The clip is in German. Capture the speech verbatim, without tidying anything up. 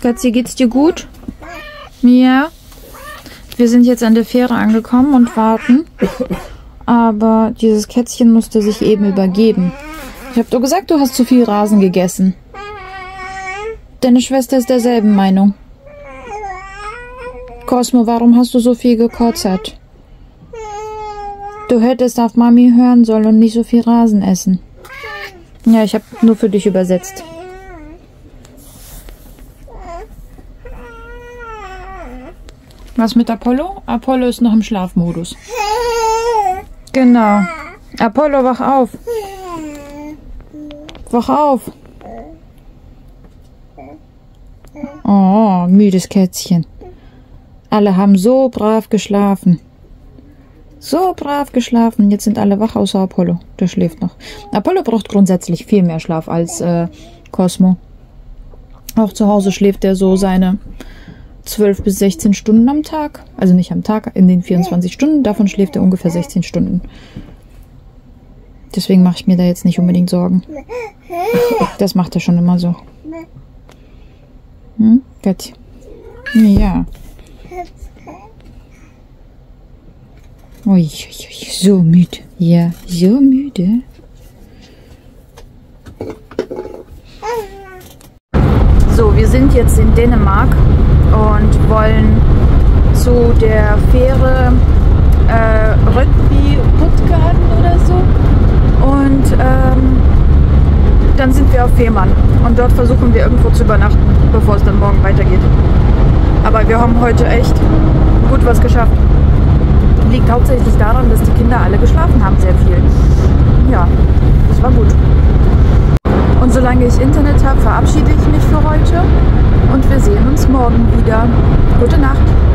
Schatzi, geht's dir gut? Ja. Wir sind jetzt an der Fähre angekommen und warten. Aber dieses Kätzchen musste sich eben übergeben. Ich hab doch gesagt, du hast zu viel Rasen gegessen. Deine Schwester ist derselben Meinung. Cosmo, warum hast du so viel gekotzert? Du hättest auf Mami hören sollen und nicht so viel Rasen essen. Ja, ich habe nur für dich übersetzt. Was mit Apollo? Apollo ist noch im Schlafmodus. Genau. Apollo, wach auf. Wach auf. Oh, müdes Kätzchen. Alle haben so brav geschlafen. So brav geschlafen. Jetzt sind alle wach, außer Apollo. Der schläft noch. Apollo braucht grundsätzlich viel mehr Schlaf als äh, Cosmo. Auch zu Hause schläft er so seine zwölf bis sechzehn Stunden am Tag. Also nicht am Tag, in den vierundzwanzig Stunden. Davon schläft er ungefähr sechzehn Stunden. Deswegen mache ich mir da jetzt nicht unbedingt Sorgen. Das macht er schon immer so. Hm, Götti? Ja. Ui, ui, ui, so müde. Ja, so müde. So, wir sind jetzt in Dänemark und wollen zu der Fähre äh, Rødby Puttgarden oder so. Und ähm, dann sind wir auf Fehmarn. Und dort versuchen wir irgendwo zu übernachten, bevor es dann morgen weitergeht. Aber wir haben heute echt gut was geschafft. Liegt hauptsächlich daran, dass die Kinder alle geschlafen haben, sehr viel. Ja, das war gut. Und solange ich Internet habe, verabschiede ich mich für heute. Und wir sehen uns morgen wieder. Gute Nacht.